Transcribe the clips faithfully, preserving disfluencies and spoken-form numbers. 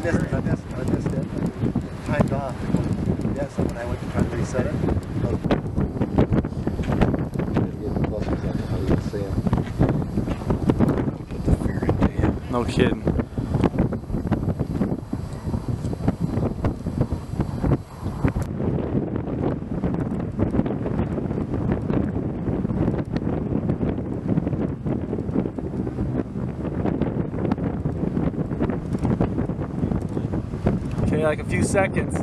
missed it. I missed it. I missed it. It timed off. Yeah, so when I went to try to reset it, put the fear into you. No kidding. Okay, like a few seconds.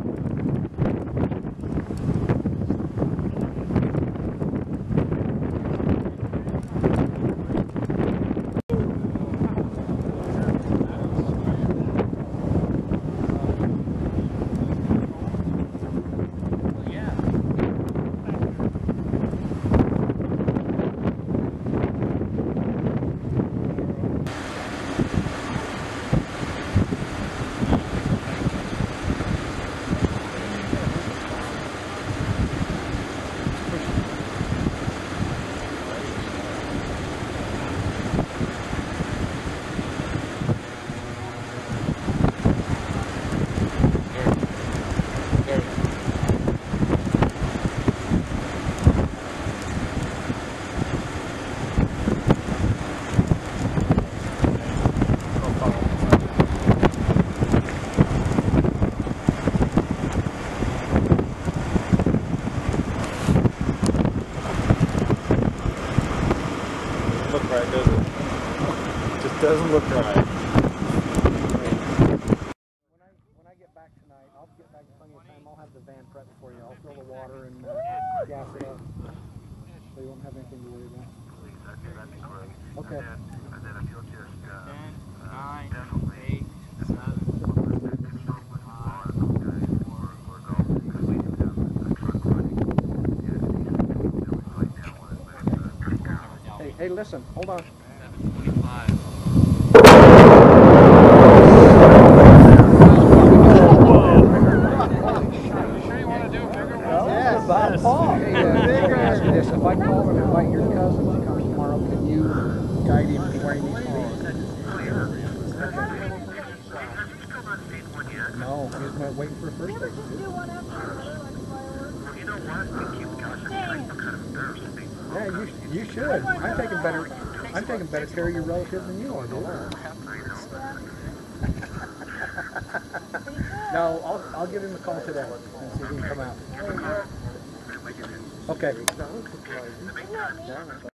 Look right, does it? Just doesn't look right. When I when I get back tonight, I'll get back plenty of time. I'll have the van prepped for you. I'll fill the water and uh, gas it up, so you won't have anything to worry about. Okay, that'd be great. Okay. And then, and then if you'll just uh, ten, nine, definitely eight, seven, consult with Ron, okay, or or go because we do have a truck running. Yeah, it's easy to do it right now, but it's uh, pretty cool. Hey, hey, listen, hold on. seven twenty-five. Yes, Bob Paul. Hey, uh, let me ask you this. If I call and invite your cousin to come tomorrow, can you guide him to where he needs to be? No, he's not waiting for a first base. Well, you know what? Thank you, gosh, I'm kind of embarrassed. Yeah, you you should. I'm taking better I'm taking better care of your relatives than you are, dude. No, I'll I'll give him a call today and see if he can come out. Okay.